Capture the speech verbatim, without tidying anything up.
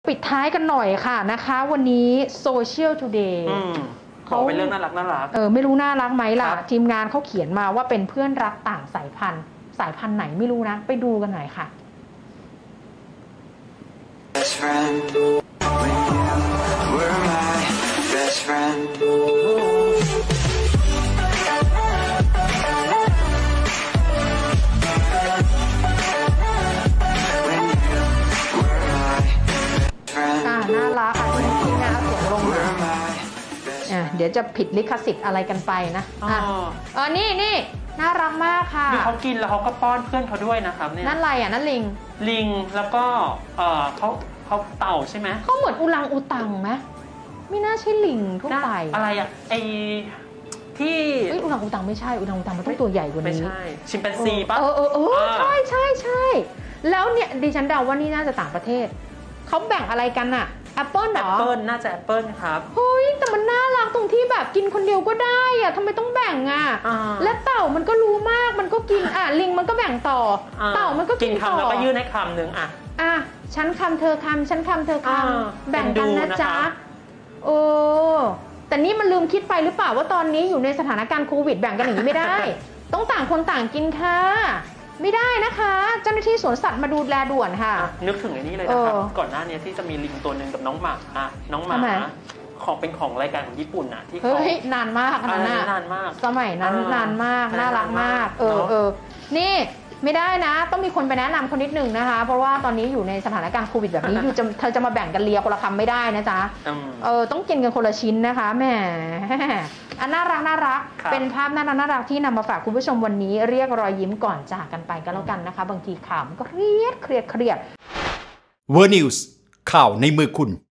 ปิดท้ายกันหน่อยค่ะนะคะวันนี้โซเชียลทูเดย์เขาเป็นเรื่องน่ารักน่ารักเออไม่รู้น่ารักไหมล่ะทีมงานเขาเขียนมาว่าเป็นเพื่อนรักต่างสายพันธุ์สายพันธุ์ไหนไม่รู้นะไปดูกันหน่อยค่ะน่ารักอ่ะที่น่าเสียงลงอ่ะเดี๋ยวจะผิดลิขสิทธิ์อะไรกันไปนะอ่ะเออนี่นี่น่ารักมากค่ะคือเขากินแล้วเขาก็ป้อนเพื่อนเขาด้วยนะครับเนี่ยนั่นอะไรอ่ะนั่นลิงลิงแล้วก็เออเขาเขาเต่าใช่ไหมเขาเหมือนอุลังอุตังไหมไม่น่าใช่ลิงทั่วไปอะไรอ่ะไอที่อุลังอุตังไม่ใช่อุลังอุตังมันต้องตัวใหญ่กว่านี้ไม่ใช่ชิมแปนซีป่ะเออเออเออใช่ใช่ใช่แล้วเนี่ยดิฉันเดาว่านี่น่าจะต่างประเทศเขาแบ่งอะไรกันอะแอปเปิลเหรอแอปเปิลน่าจะแอปเปิลครับเฮ้ยแต่มันน่ารักตรงที่แบบกินคนเดียวก็ได้อะทำไมต้องแบ่งอะและเต่ามันก็รู้มากมันก็กินอ่ะลิงมันก็แบ่งต่อเต่ามันก็กินต่อคำแล้วก็ยื่นให้คำหนึ่งอ่ะอ่ะฉันคำเธอคำฉันคำเธอคำแบ่งกันนะจ๊ะโอ้แต่นี่มันลืมคิดไปหรือเปล่าว่าตอนนี้อยู่ในสถานการณ์โควิดแบ่งกันอย่างนี้ไม่ได้ต้องต่างคนต่างกินค่ะไม่ได้นะคะเจ้าหน้าที่สวนสัตว์มาดูแลด่วนค่ะนึกถึงไอ้นี่เลยนะครับก่อนหน้านี้ที่จะมีลิงตัวหนึ่งกับน้องหมาน้องหมาของเป็นของรายการของญี่ปุ่นน่ะที่เขานานมากอันนั้นนานมากสมัยนั้นนานมากน่ารักมากเออเออนี่ไม่ได้นะต้องมีคนไปแนะนำคนนิดนึงนะคะเพราะว่าตอนนี้อยู่ในสถานการณ์โควิดแบบนี้คือเธอจะมาแบ่งกันเลียคนละคำไม่ได้นะจ๊ะเออต้องกินกันคนละชิ้นนะคะแหมอันน่ารักน่ารักเป็นภาพน่ารักน่ารักที่นำมาฝากคุณผู้ชมวันนี้เรียกรอยยิ้มก่อนจากกันไปก็แล้วกันนะคะบางทีข่าวมันก็เครียดเครียดเครียดเวอร์นิวส์ข่าวในมือคุณ